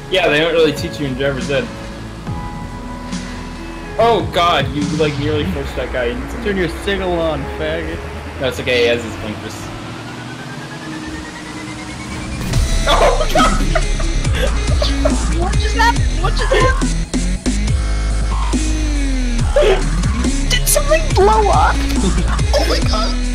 Yeah, they don't really teach you in driver's ed. Oh god, you like nearly pushed that guy. You need to Turn your signal on, faggot. No, it's okay, he has his blinkers. Oh god! What just happened? What just happened? Did something blow up? Oh my god.